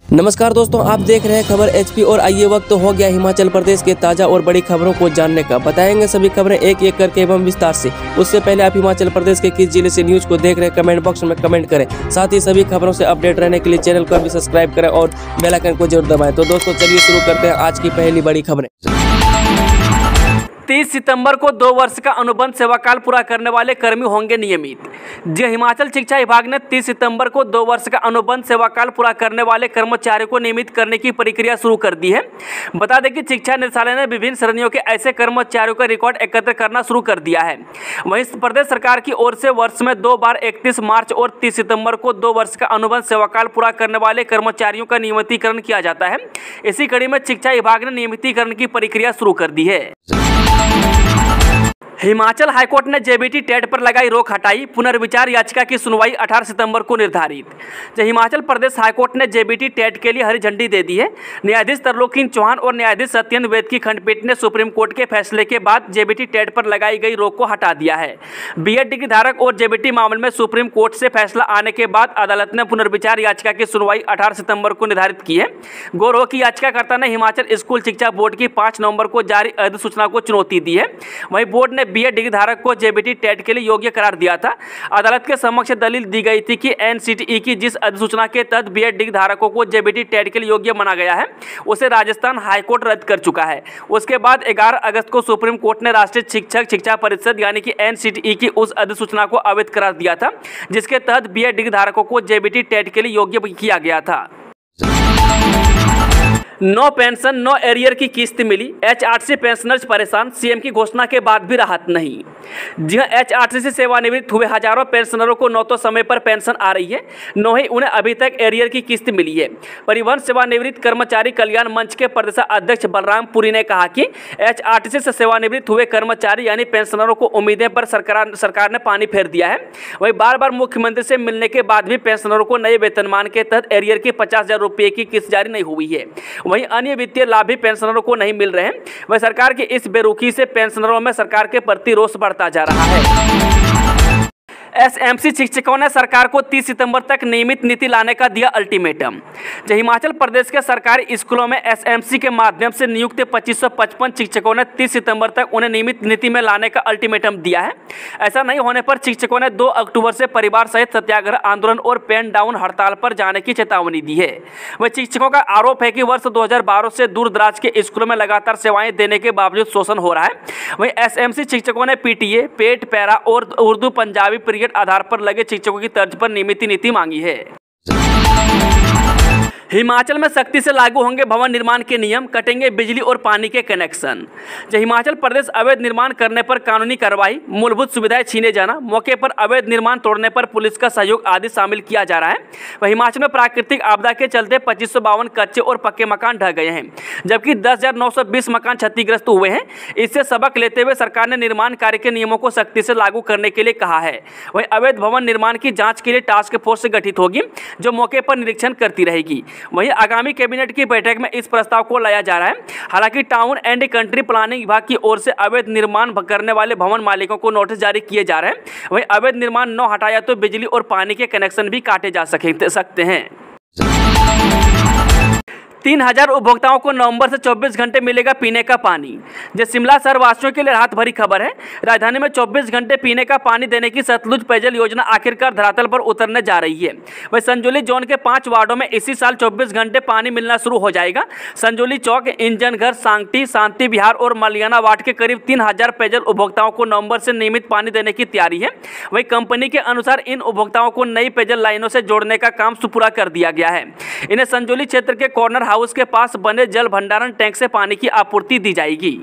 नमस्कार दोस्तों, आप देख रहे हैं खबर एचपी और आइए वक्त हो गया हिमाचल प्रदेश के ताज़ा और बड़ी खबरों को जानने का। बताएंगे सभी खबरें एक एक करके एवं विस्तार से। उससे पहले आप हिमाचल प्रदेश के किस जिले से न्यूज को देख रहे हैं कमेंट बॉक्स में कमेंट करें। साथ ही सभी खबरों से अपडेट रहने के लिए चैनल को भी सब्सक्राइब करें और बेल आइकन को जरूर दबाएं। तो दोस्तों चलिए शुरू करते हैं आज की पहली बड़ी खबरें। 30 सितंबर को 2 वर्ष का अनुबंध सेवाकाल पूरा करने वाले कर्मी होंगे नियमित। जी, हिमाचल शिक्षा विभाग ने 30 सितंबर को 2 वर्ष का अनुबंध सेवाकाल पूरा करने वाले कर्मचारियों को नियमित करने की प्रक्रिया शुरू कर दी है। बता दें कि शिक्षा निदेशालय ने विभिन्न श्रेणियों के ऐसे कर्मचारियों का रिकॉर्ड एकत्र करना शुरू कर दिया है। वहीं प्रदेश सरकार की ओर से वर्ष में 2 बार 31 मार्च और 30 सितंबर को 2 वर्ष का अनुबंध सेवाकाल पूरा करने वाले कर्मचारियों का नियमितीकरण किया जाता है। इसी कड़ी में शिक्षा विभाग ने नियमितीकरण की प्रक्रिया शुरू कर दी है। हिमाचल हाईकोर्ट ने जेबीटी टेट पर लगाई रोक हटाई, पुनर्विचार याचिका की सुनवाई 18 सितंबर को निर्धारित। हिमाचल प्रदेश हाईकोर्ट ने जेबीटी टेट के लिए हरी झंडी दे दी है। न्यायाधीश तरलोक चौहान और न्यायाधीश सत्येंद्र वैद की खंडपीठ ने सुप्रीम कोर्ट के फैसले के बाद जेबीटी टेट पर लगाई गई रोक को हटा दिया है। बीएड डिग्री धारक और जेबीटी मामले में सुप्रीम कोर्ट से फैसला आने के बाद अदालत ने पुनर्विचार याचिका की सुनवाई 18 सितंबर को निर्धारित की है। गौर हो कि याचिकाकर्ता ने हिमाचल स्कूल शिक्षा बोर्ड की 5 नवंबर को जारी अधिसूचना को चुनौती दी है। वहीं बोर्ड ने बीएड डिग्री धारक को जेबीटी टेट के लिए योग्य करार दिया था। अदालत के समक्ष दलील दी गई थी कि एनसीटीई की जिस अधिसूचना के तहत बीएड डिग्री धारकों को जेबीटी टेट के लिए योग्य माना गया है उसे राजस्थान हाईकोर्ट रद्द कर चुका है। उसके बाद 11 अगस्त को सुप्रीम कोर्ट ने राष्ट्रीय शिक्षक शिक्षा परिषद यानी कि एनसीटीई की उस अधिसूचना को अवैध करार दिया था जिसके तहत बीएड डिग्री धारकों को जेबीटी टेट के लिए योग्य किया गया था। नो पेंशन नो एरियर की किस्त मिली, एचआरटीसी पेंशनर्स परेशान, सीएम की घोषणा के बाद भी राहत नहीं। जी हां, एचआरटीसी से सेवानिवृत्त हुए हजारों पेंशनरों को न तो समय पर पेंशन आ रही है न ही उन्हें अभी तक एरियर की किस्त मिली है। परिवहन सेवानिवृत्त कर्मचारी कल्याण मंच के प्रदेशाध्यक्ष बलराम पुरी ने कहा कि एचआरटीसी से सेवानिवृत्त हुए कर्मचारी यानी पेंशनरों को उम्मीदें पर सरकार ने पानी फेर दिया है। वहीं बार बार मुख्यमंत्री से मिलने के बाद भी पेंशनरों को नए वेतनमान के तहत एरियर की 50,000 रुपये की किस्त जारी नहीं हुई है। वहीं अन्य वित्तीय लाभ भी पेंशनरों को नहीं मिल रहे हैं। वह सरकार की इस बेरुखी से पेंशनरों में सरकार के प्रति रोष बढ़ता जा रहा है। एसएमसी शिक्षकों ने सरकार को 30 सितंबर तक नियमित नीति लाने का दिया अल्टीमेटम। हिमाचल प्रदेश के सरकारी स्कूलों में एसएमसी के माध्यम से नियुक्त 2555 शिक्षकों ने 30 सितंबर तक उन्हें नियमित नीति में लाने का अल्टीमेटम दिया है। ऐसा नहीं होने पर शिक्षकों ने 2 अक्टूबर से परिवार सहित सत्याग्रह आंदोलन और पेन डाउन हड़ताल पर जाने की चेतावनी दी है। वह शिक्षकों का आरोप है कि वर्ष 2012 से दूर दराज के स्कूलों में लगातार सेवाएं देने के बावजूद शोषण हो रहा है। वहीं एसएमसी शिक्षकों ने पीटीए, पेट, पैरा और उर्दू पंजाबी पीरियड आधार पर लगे शिक्षकों की तर्ज पर नियमित नीति मांगी है। हिमाचल में सख्ती से लागू होंगे भवन निर्माण के नियम, कटेंगे बिजली और पानी के कनेक्शन। हिमाचल प्रदेश अवैध निर्माण करने पर कानूनी कार्रवाई, मूलभूत सुविधाएं छीने जाना, मौके पर अवैध निर्माण तोड़ने पर पुलिस का सहयोग आदि शामिल किया जा रहा है। वहीं हिमाचल में प्राकृतिक आपदा के चलते 2552 कच्चे और पक्के मकान ढह गए हैं, जबकि 10,920 मकान क्षतिग्रस्त हुए हैं। इससे सबक लेते हुए सरकार ने निर्माण कार्य के नियमों को सख्ती से लागू करने के लिए कहा है। वहीं अवैध भवन निर्माण की जाँच के लिए टास्क फोर्स गठित होगी जो मौके पर निरीक्षण करती रहेगी। वहीं आगामी कैबिनेट की बैठक में इस प्रस्ताव को लाया जा रहा है। हालांकि टाउन एंड कंट्री प्लानिंग विभाग की ओर से अवैध निर्माण करने वाले भवन मालिकों को नोटिस जारी किए जा रहे हैं। वहीं अवैध निर्माण न हटाया तो बिजली और पानी के कनेक्शन भी काटे जा सकते हैं। 3000 उपभोक्ताओं को नवंबर से 24 घंटे मिलेगा पीने का पानी। शिमला शहर वासियों के लिए राहत भरी खबर है। राजधानी में 24 घंटे पीने का पानी देने की सतलुज पेयजल योजना आखिरकार धरातल पर उतरने जा रही है। वही संजौली जोन के 5 वार्डों में इसी साल 24 घंटे पानी मिलना शुरू हो जाएगा। संजौली चौक, इंजन घर, सांगटी, शांति विहार और मलियाना वार्ड के करीब 3000 पेयजल उपभोक्ताओं को नवंबर से नियमित पानी देने की तैयारी है। वही कंपनी के अनुसार इन उपभोक्ताओं को नई पेयजल लाइनों से जोड़ने का काम पूरा कर दिया गया है। इन्हें संजौली क्षेत्र के कॉर्नर हाउस के पास बने जल भंडारण टैंक से पानी की आपूर्ति दी जाएगी।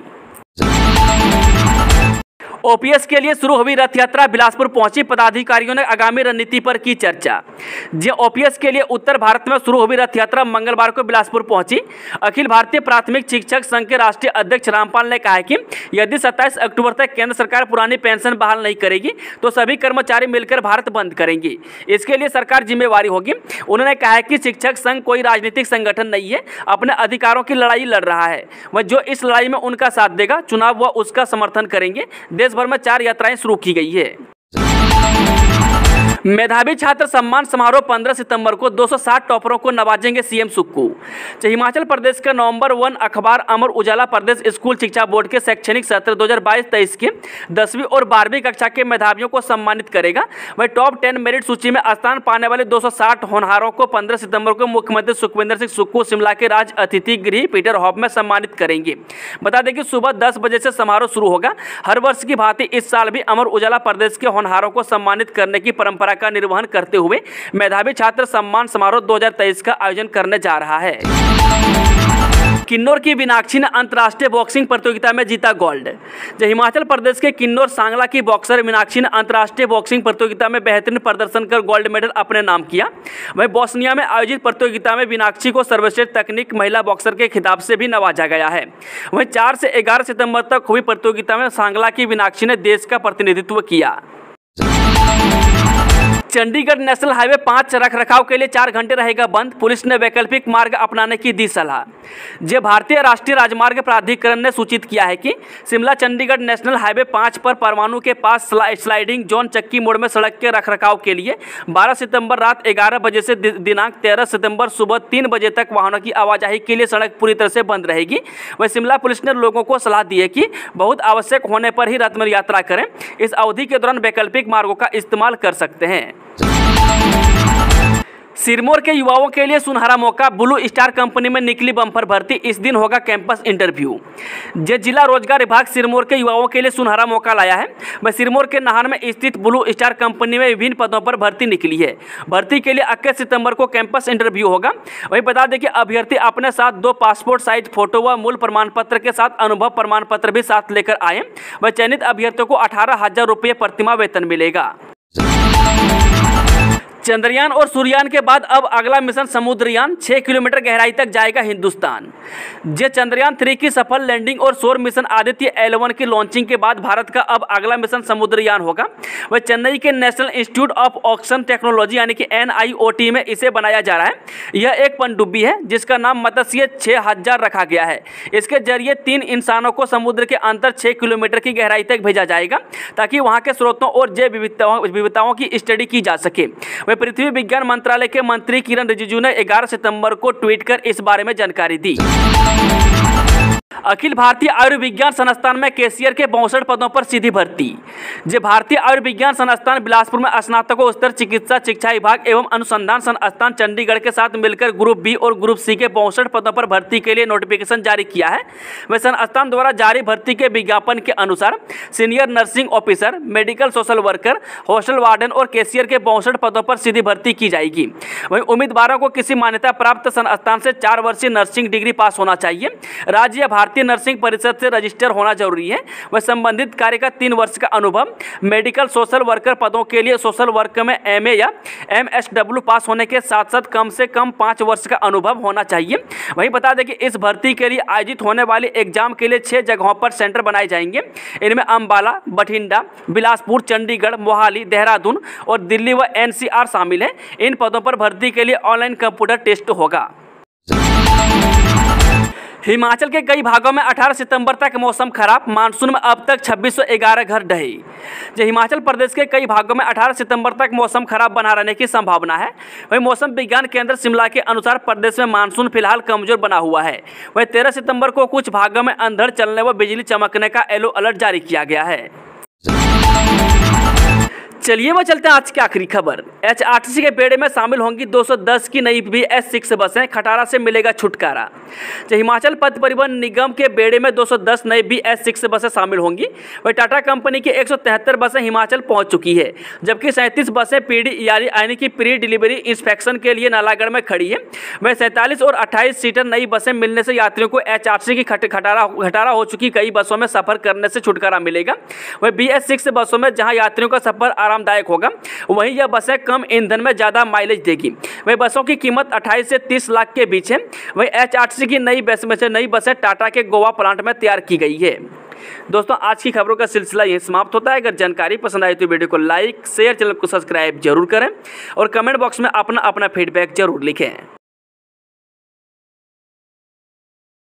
ओपीएस के लिए शुरू हुई रथ यात्रा बिलासपुर पहुंची, पदाधिकारियों ने आगामी रणनीति पर की चर्चा। जी, ओपीएस के लिए उत्तर भारत में शुरू हुई रथ यात्रा मंगलवार को बिलासपुर पहुंची। अखिल भारतीय प्राथमिक शिक्षक संघ के राष्ट्रीय अध्यक्ष रामपाल ने कहा है कि यदि 27 अक्टूबर तक केंद्र सरकार पुरानी पेंशन बहाल नहीं करेगी तो सभी कर्मचारी मिलकर भारत बंद करेंगे। इसके लिए सरकार जिम्मेवारी होगी। उन्होंने कहा है कि शिक्षक संघ कोई राजनीतिक संगठन नहीं है, अपने अधिकारों की लड़ाई लड़ रहा है। वह जो इस लड़ाई में उनका साथ देगा, चुनाव वह उसका समर्थन करेंगे। देश भर में 4 यात्राएं शुरू की गई है। मेधावी छात्र सम्मान समारोह 15 सितंबर को 260 टॉपरों को नवाजेंगे सीएम सुक्कू। हिमाचल प्रदेश का नवंबर 1 अखबार अमर उजाला प्रदेश स्कूल शिक्षा बोर्ड के शैक्षणिक सत्र 2022-23 के 10वीं और 12वीं कक्षा के मेधावियों को सम्मानित करेगा। वहीं टॉप 10 मेरिट सूची में स्थान पाने वाले 260 होनहारों को 15 सितंबर को मुख्यमंत्री सुखविंदर सिंह सुक्खू शिमला के राज अतिथि गृह पीटर हॉफ में सम्मानित करेंगे। बता दें कि सुबह 10 बजे से समारोह शुरू होगा। हर वर्ष की भांति इस साल भी अमर उजाला प्रदेश के होनहारों को सम्मानित करने की परंपरा का निर्वहन करते हुए मेधावी छात्र सम्मान समारोह 2023 का आयोजन करने जा रहा है। किन्नौर की मीनाक्षी ने अंतर्राष्ट्रीय बॉक्सिंग प्रतियोगिता में जीता गोल्ड। हिमाचल प्रदेश के किन्नौर सांगला की बॉक्सर मीनाक्षी ने अंतर्राष्ट्रीय बॉक्सिंग प्रतियोगिता में बेहतरीन प्रदर्शन कर गोल्ड मेडल अपने नाम किया। वहीं बोस्निया में आयोजित प्रतियोगिता में मीनाक्षी को सर्वश्रेष्ठ तकनीक महिला बॉक्सर के खिताब से भी नवाजा गया है। वहीं 4 से 11 सितंबर तक हुई प्रतियोगिता में सांगला की मीनाक्षी ने देश का प्रतिनिधित्व किया। चंडीगढ़ नेशनल हाईवे 5 रखरखाव के लिए 4 घंटे रहेगा बंद। पुलिस ने वैकल्पिक मार्ग अपनाने की दी सलाह। भारतीय राष्ट्रीय राजमार्ग प्राधिकरण ने सूचित किया है कि शिमला चंडीगढ़ नेशनल हाईवे 5 पर परवाणु के पास स्लाइडिंग जोन चक्की मोड़ में सड़क के रखरखाव के लिए 12 सितंबर रात 11 बजे से दिनांक 13 सितंबर सुबह 3 बजे तक वाहनों की आवाजाही के लिए सड़क पूरी तरह से बंद रहेगी। वहीं शिमला पुलिस ने लोगों को सलाह दी है कि बहुत आवश्यक होने पर ही रथ में यात्रा करें। इस अवधि के दौरान वैकल्पिक मार्गों का इस्तेमाल कर सकते हैं। सिरमौर के युवाओं के लिए सुनहरा मौका। ब्लू स्टार कंपनी में निकली बम्पर भर्ती। इस दिन होगा कैंपस इंटरव्यू। जिला रोजगार विभाग सिरमौर के युवाओं के लिए सुनहरा मौका लाया है। वह सिरमौर के नाहन में स्थित ब्लू स्टार कंपनी में विभिन्न पदों पर भर्ती निकली है। भर्ती के लिए 21 सितंबर को कैंपस इंटरव्यू होगा। वहीं बता दें कि अभ्यर्थी अपने साथ 2 पासपोर्ट साइज फोटो व मूल प्रमाण पत्र के साथ अनुभव प्रमाण पत्र भी साथ लेकर आए। वह चयनित अभ्यर्थियों को 18,000 रुपये प्रतिमाह वेतन मिलेगा। चंद्रयान और सूर्ययान के बाद अब अगला मिशन समुद्रयान। 6 किलोमीटर गहराई तक जाएगा हिंदुस्तान। चंद्रयान 3 की सफल लैंडिंग और सौर मिशन आदित्य L1 की लॉन्चिंग के बाद भारत का अब अगला मिशन समुद्रयान होगा। वह चेन्नई के national institute of ocean technology यानी कि NIOT में इसे बनाया जा रहा है। यह एक पनडुब्बी है जिसका नाम मत्स्य 6000 रखा गया है। इसके जरिए 3 इंसानों को समुद्र के अंदर 6 किलोमीटर की गहराई तक भेजा जाएगा ताकि वहाँ के स्रोतों और जैव विविधताओं की स्टडी की जा सके। पृथ्वी विज्ञान मंत्रालय के मंत्री किरण रिजिजू ने 11 सितंबर को ट्वीट कर इस बारे में जानकारी दी। अखिल भारतीय आयुर्विज्ञान संस्थान में कैशियर के 62 पदों पर सीधी भर्ती। भारतीय आयुर्विज्ञान संस्थान बिलासपुर में स्नातकोत्तर चिकित्सा शिक्षा विभाग एवं अनुसंधान संस्थान चंडीगढ़ के साथ मिलकर ग्रुप बी और ग्रुप सी के 62 पदों पर भर्ती के लिए नोटिफिकेशन जारी किया है। वह संस्थान द्वारा जारी भर्ती के विज्ञापन के अनुसार senior nursing officer, medical social worker, hostel warden और कैशियर के 62 पदों पर सीधी भर्ती की जाएगी। वहीं उम्मीदवारों को किसी मान्यता प्राप्त संस्थान से 4 वर्षीय नर्सिंग डिग्री पास होना चाहिए। राज्य या भारतीय नर्सिंग परिषद से रजिस्टर होना जरूरी है। वह संबंधित कार्य का 3 वर्ष का अनुभव। मेडिकल सोशल वर्कर पदों के लिए सोशल वर्क में MA या MSW पास होने के साथ साथ कम से कम 5 वर्ष का अनुभव होना चाहिए। वहीं बता दें कि इस भर्ती के लिए आयोजित होने वाली एग्जाम के लिए 6 जगहों पर सेंटर बनाए जाएंगे। इनमें अंबाला, बठिंडा, बिलासपुर, चंडीगढ़, मोहाली, देहरादून और दिल्ली व NCR शामिल हैं। इन पदों पर भर्ती के लिए ऑनलाइन कंप्यूटर टेस्ट होगा। हिमाचल के कई भागों में 18 सितंबर तक मौसम खराब। मानसून में अब तक 2611 घर ढहे। हिमाचल प्रदेश के कई भागों में 18 सितंबर तक मौसम खराब बना रहने की संभावना है। वहीं मौसम विज्ञान केंद्र शिमला के अनुसार प्रदेश में मानसून फिलहाल कमजोर बना हुआ है। वहीं 13 सितंबर को कुछ भागों में अंधड़ चलने व बिजली चमकने का येलो अलर्ट जारी किया गया है। चलिए वो चलते हैं आज की आखिरी खबर। HRTC के बेड़े में शामिल होंगी 210 की नई BS6 बसें। खटारा से मिलेगा छुटकारा। हिमाचल पथ परिवहन निगम के बेड़े में 210 नई BS6 बसें शामिल होंगी। वही टाटा कंपनी की 173 बसें हिमाचल पहुंच चुकी है, जबकि 37 बसें PDERE यानी कि प्री डिलीवरी इंस्पेक्शन के लिए नालागढ़ में खड़ी है। वह 47 और 28 सीटर नई बसें मिलने से यात्रियों को HRTC की खटारा हो चुकी कई बसों में सफर करने से छुटकारा मिलेगा। वही BS6 बसों में जहां यात्रियों का सफर आरामदायक होगा, वहीं यह बसें कम ईंधन में ज़्यादा माइलेज देगी। वही बसों की कीमत 28 से 30 लाख के बीच है। वही HRTC की नई बसें टाटा के गोवा प्लांट में तैयार की गई है। दोस्तों, आज की खबरों का सिलसिला यहीं समाप्त होता है। अगर जानकारी पसंद आई तो वीडियो को लाइक, शेयर, चैनल को सब्सक्राइब जरूर करें और कमेंट बॉक्स में अपना फीडबैक जरूर लिखें।